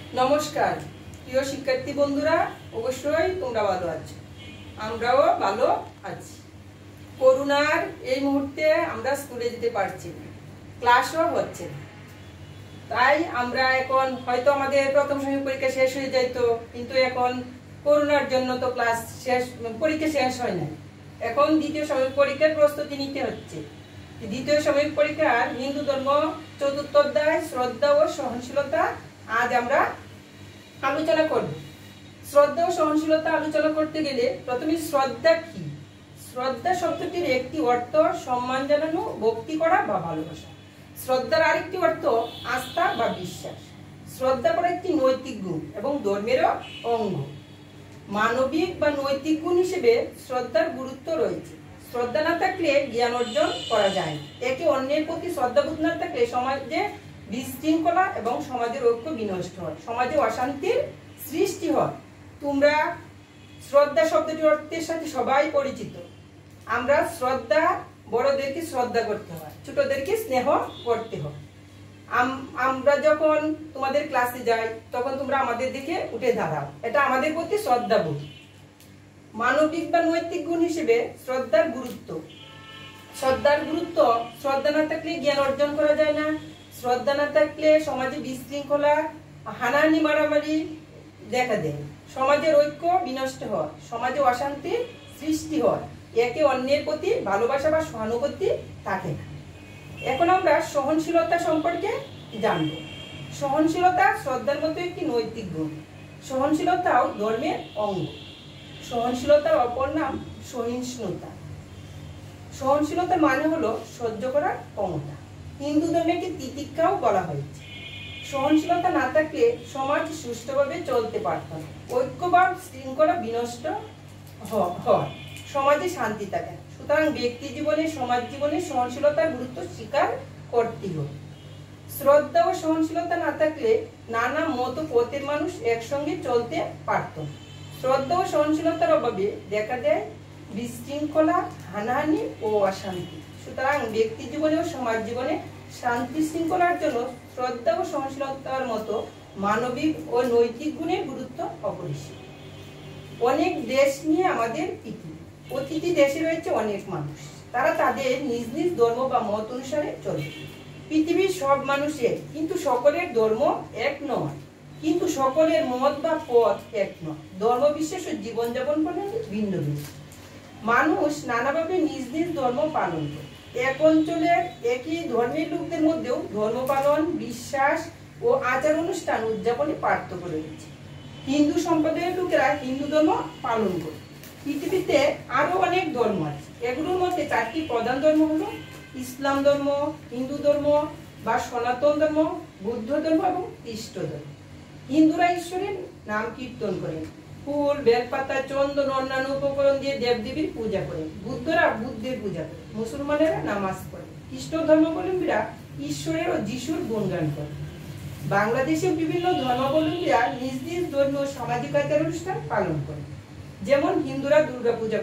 নমস্কার প্রিয় শিক্ষার্থী বন্ধুরা, অবশ্যই তোমরা ভালো আছো, আমরাও ভালো আছি। করোনার এই মুহূর্তে আমরা স্কুলে যেতে পারছি না, ক্লাসও হচ্ছে না। তাই আমরা এখন হয়তো আমাদের প্রথম শ্রেণীর পরীক্ষা শেষ হয়ে যাইতো, কিন্তু এখন করোনার জন্য তো ক্লাস শেষ, পরীক্ষা শেষ হয় না। এখন দ্বিতীয় সাময়িক পরীক্ষার প্রস্তুতি নিতে হচ্ছে। দ্বিতীয় সাময়িক পরীক্ষার হিন্দু ধর্ম চতুর্থ অধ্যায় শ্রদ্ধা ও সহনশীলতা আজ আমরা আলোচনা করব। শ্রদ্ধা ও সহনশীলতা আলোচনা করতে গেলে প্রথমে শ্রদ্ধা কি? শ্রদ্ধা শব্দটির একটি অর্থ সম্মান জানানো, ভক্তি করা বা ভালোবাসা। শ্রদ্ধার আরেকটি অর্থ আস্থা বা বিশ্বাস। শ্রদ্ধা করা একটি নৈতিক গুণ এবং ধর্মেরও অঙ্গ। মানবিক বা নৈতিক গুণ হিসেবে শ্রদ্ধার গুরুত্ব রয়েছে। শ্রদ্ধা না থাকলে জ্ঞান অর্জন করা যায় না। একে অন্যের প্রতি শ্রদ্ধাবোধ না থাকলে সমাজে বিশৃঙ্খলা এবং সমাজের ঐক্য বিনষ্ট হয়, সমাজে অশান্তির সৃষ্টি হয়। তোমরা শ্রদ্ধা শব্দটির অর্থের সাথে সবাই পরিচিত। আমরা শ্রদ্ধা, বড়দেরকে শ্রদ্ধা করতে হয়, ছোটদেরকে স্নেহ করতে হয়। আমরা যখন তোমাদের ক্লাসে যাই তখন তোমরা আমাদের দিকে উঠে দাঁড়াও, এটা আমাদের প্রতি শ্রদ্ধাবোধ। মানবিক বা নৈতিক গুণ হিসেবে শ্রদ্ধার গুরুত্ব। শ্রদ্ধা না থাকলে জ্ঞান অর্জন করা যায় না। শ্রদ্ধা না থাকলে সমাজে বিশৃঙ্খলা, হানাহানি, মারামারি দেখা দেয়, সমাজের ঐক্য বিনষ্ট হয়, সমাজে অশান্তির সৃষ্টি হয়, একে অন্যের প্রতি ভালোবাসা বা সহানুভূতি থাকে না। এখন আমরা সহনশীলতা সম্পর্কে জানব। সহনশীলতা শ্রদ্ধার মতো একটি নৈতিক গুণ। সহনশীলতাও ধর্মের অঙ্গ। সহনশীলতার অপর নাম সহিষ্ণুতা। সহনশীলতার মানে হলো সহ্য করার ক্ষমতা। হিন্দু ধর্মকে তিতিক্ষাও বলা হয়েছে। সহনশীলতা না থাকলে সমাজ সুষ্ঠুভাবে চলতে পারত না, ঐক্য বা শৃঙ্খলা বিনষ্ট হয়, সমাজে শান্তি থাকে না। সুতরাং ব্যক্তি জীবনে, সমাজ জীবনে সহনশীলতার গুরুত্ব স্বীকার করতে হবে। শ্রদ্ধা ও সহনশীলতা না থাকলে নানা মত পথের মানুষ একসঙ্গে চলতে পারত না। শ্রদ্ধা ও সহনশীলতার অভাবে দেখা দেয় বিশৃঙ্খলা, হানাহানি ও অশান্তি। সুতরাং ব্যক্তি জীবনে ও সমাজ জীবনে শান্তি শৃঙ্খলার জন্য শ্রদ্ধা ও সহনশীলতার মতো মানবিক ও নৈতিক গুণের গুরুত্ব অপরিসীম। অনেক দেশ নিয়ে আমাদের পৃথিবী। প্রতিটি দেশে রয়েছে অনেক মানুষ, তারা তাদের নিজ নিজ ধর্ম বা মত অনুসারে চলে। পৃথিবীর সব মানুষের কিন্তু সকলের ধর্ম এক নয়, কিন্তু সকলের মত বা পথ এক নয়। ধর্ম বিশ্বাস ও জীবনযাপন প্রণালী ভিন্ন ভিন্ন। মানুষ নানাভাবে নিজ নিজ ধর্ম পালন করে। এক অঞ্চলের একই ধর্মের লোকদের মধ্যেও ধর্ম পালন, বিশ্বাস ও আচার অনুষ্ঠান উদযাপনে পার্থক্য রয়েছে। হিন্দু সম্প্রদায়ের লোকেরা হিন্দু ধর্ম পালন করে। পৃথিবীতে আরো অনেক ধর্ম আছে। এগুলোর মধ্যে চারটি প্রধান ধর্ম হলো ইসলাম ধর্ম, হিন্দু ধর্ম বা সনাতন ধর্ম, বুদ্ধ ধর্ম এবং খ্রিস্ট ধর্ম। হিন্দুরা ঈশ্বরের নাম কীর্তন করেন, ফুল, বেলপাতা, চন্দন, অন্যান্য উপকরণ দিয়ে দেবদেবীর পূজা করেন। বুদ্ধরা বুদ্ধের পূজা করেন, মুসলমানেরা নামাজ পড়েন। খ্রিস্ট ধর্মাবলম্বীরা ঈশ্বরের ও যিশুর গুণগান করেন। বাংলাদেশের বিভিন্ন ধর্মাবলম্বীরা নিজ নিজ ধর্মীয় সামাজিক আচার অনুষ্ঠান পালন করেন। যেমন হিন্দুরা দুর্গা পূজা,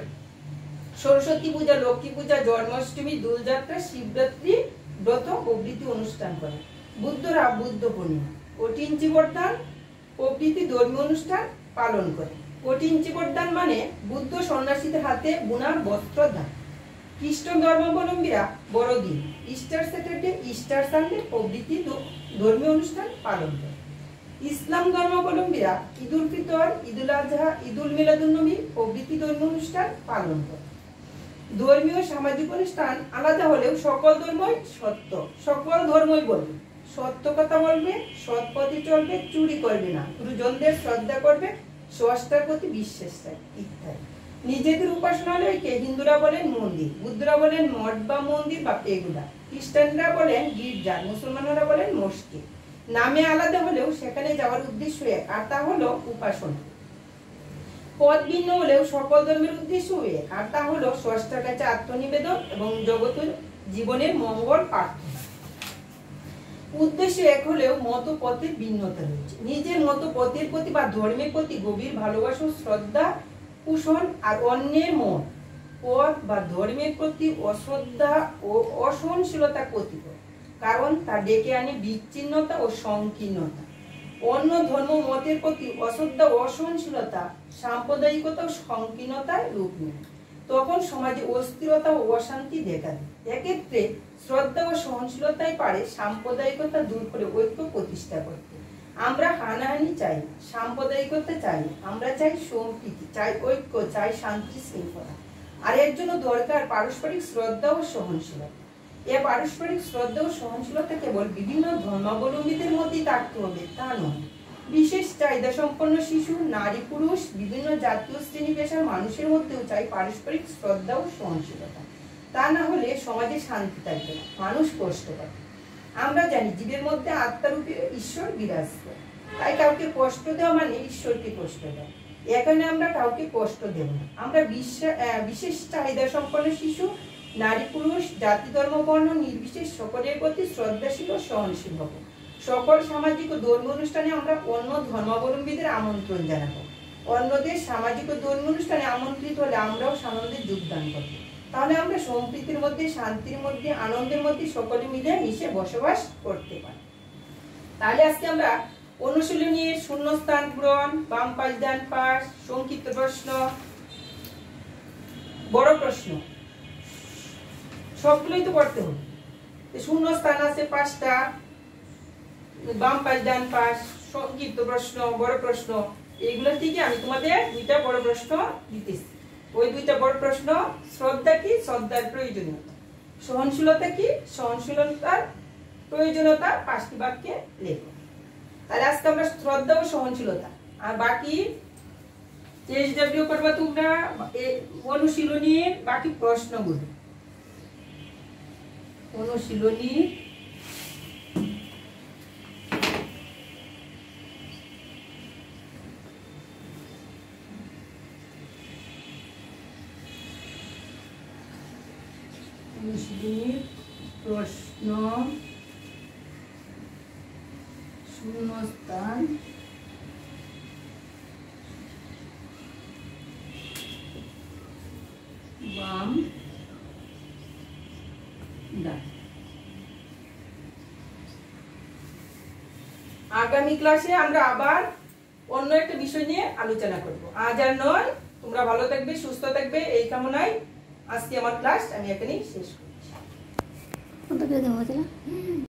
সরস্বতী পূজা, লক্ষ্মী পূজা, জন্মাষ্টমী, দোলযাত্রা, শিবরাত্রি ব্রত প্রভৃতি অনুষ্ঠান করেন। বুদ্ধরা বুদ্ধ পূর্ণিমা, কঠিনচি বরদান প্রভৃতি ধর্মীয় অনুষ্ঠান পালন করে। কঠিনচি বরদান মানে বুদ্ধ সন্ন্যাসীদের হাতে বোনা বস্ত্র দান। খ্রিস্ট ধর্মাবলম্বীরা বড়দিন, ইস্টার স্যাটারডে, ইস্টার সানডে প্রভৃতি ধর্মীয় অনুষ্ঠান পালন করে। ইসলাম ধর্মাবলম্বীরা ঈদুল ফিতর, ঈদুল আজহা, ঈদুল মিলাদুন্নবী প্রভৃতি ধর্মীয় অনুষ্ঠান পালন করে। ধর্মীয় সামাজিক অনুষ্ঠান আলাদা হলেও সকল ধর্মই সত্য। সকল ধর্মই বলবে সত্য কথা বলবে, সৎ পথে চলবে, চুরি করবে না, গুরুজনদের শ্রদ্ধা করবে, স্রষ্টার প্রতি বিশ্বাস ইত্যাদি। নিজেদের উপাসনালয়কে হিন্দুরা বলেন মন্দির, বুদ্ধরা বলেন মঠ বা মন্দির বা পেগুডা, খ্রিস্টানরা বলেন গির্জা, মুসলমানরা বলেন মসজিদ। নামে আলাদা হলেও সেখানে যাওয়ার উদ্দেশ্য এক, আর তা হলো উপাসনা। পথ ভিন্ন হলেও সকল ধর্মের উদ্দেশ্য এক, আর তা হলো স্রষ্টার কাছে আত্মনিবেদন এবং জগতের জীবনের মঙ্গল প্রার্থনা। উদ্দেশ্য এক হলেও মত পথের ভিন্নতা রয়েছে। নিজের মত পথের প্রতি বা ধর্মের প্রতি গভীর ভালোবাসা, শ্রদ্ধা পোষণ আর অন্যের মত, পথ বা ধর্মের প্রতি অশ্রদ্ধা ও অসহনশীলতা ক্ষতিকর, কারণ তা ডেকে আনে বিচ্ছিন্নতা ও সংকীর্ণতা। অন্য ধর্ম মতের প্রতি অশ্রদ্ধা ও অসহনশীলতা সাম্প্রদায়িকতা ও সংকীর্ণতায় রূপ নেয়। তখন সমাজে অস্থিরতা ও অশান্তি দেখা দেয়। এক্ষেত্রে শ্রদ্ধা ও সহনশীলতাই পারে সাম্প্রদায়িকতা দূর করে ঐক্য প্রতিষ্ঠা করতে। আমরা হানাহানি চাই, সাম্প্রদায়িকতা চাই, আমরা চাই সম্প্রীতি, চাই ঐক্য, চাই শান্তি শৃঙ্খলা। আর এর জন্য দরকার পারস্পরিক শ্রদ্ধা ও সহনশীলতা। এ পারস্পরিক শ্রদ্ধা ও সহনশীলতা কেবল বিভিন্ন ধর্মাবলম্বীদের মধ্যেই থাকতে হবে তা নয়। বিশেষ চাহিদা সম্পন্ন শিশু, নারী, পুরুষ, বিভিন্ন জাতীয় শ্রেণী পেশার মানুষের মধ্যেও চাই পারস্পরিক শ্রদ্ধা ও সহনশীলতা। তা না হলে সমাজে শান্তি থাকবে না, মানুষ কষ্ট পাবে। আমরা জানি জীবের মধ্যে আত্মারূপে ঈশ্বর বিরাজ করে, তাই কাউকে কষ্ট দেওয়া মানে ঈশ্বরকে কষ্ট দেওয়া। এখানে আমরা কাউকে কষ্ট দেব না। আমরা বিশেষ চাহিদা সম্পন্ন শিশু, নারী, পুরুষ, জাতি, ধর্ম, বর্ণ নির্বিশেষ সকলের প্রতি শ্রদ্ধাশীল ও সহনশীল হব। সকল সামাজিক ও ধর্মীয় অনুষ্ঠানে আমরা অন্য ধর্মাবলম্বীদের আমন্ত্রণ জানাবো। অন্যদের সামাজিক ও ধর্মীয় অনুষ্ঠানে আমন্ত্রিত হলে আমরাও সানন্দে যোগদান করব। তাহলে আমরা সম্প্রীতির মধ্যে, শান্তির মধ্যে, আনন্দের মধ্যে সকলে মিলে মিশে বসবাস করতে পারি। তাহলে আজকে আমরা অনুশীলনীর শূন্যস্থান পূরণ, বাম পাশ ডান পাশ, সংক্ষিপ্ত প্রশ্ন, বড় প্রশ্ন সবগুলোই তো করতে হবে। শূন্যস্থান আছে 5টা, বাম পাশ ডান পাশ, সংক্ষিপ্ত প্রশ্ন, বড় প্রশ্ন, এইগুলো থেকে আমি তোমাদের 2টা বড় প্রশ্ন দিতেছি। ওই 2টা বড় প্রশ্ন, শ্রদ্ধা কি, শ্রদ্ধার প্রয়োজনীয়তা, সহনশীলতা কি, সহনশীলতার প্রয়োজনীয়তা 5টি বাক্যে লেখো। তাহলে আজকে আমরা শ্রদ্ধা ও সহনশীলতা, আর বাকি এইচডব্লিউ করবা তোমরা অনুশীলনীর বাকি প্রশ্নগুলো। অনুশীলনী প্রশ্ন, শূন্যস্থান, বাম ডান। আগামী ক্লাসে আমরা আবার অন্য একটা বিষয় নিয়ে আলোচনা করব। আজ আর নয়, তোমরা ভালো থাকবে, সুস্থ থাকবে, এই কামনায় আজকে আমার ক্লাস আমি এখানেই শেষ করছি।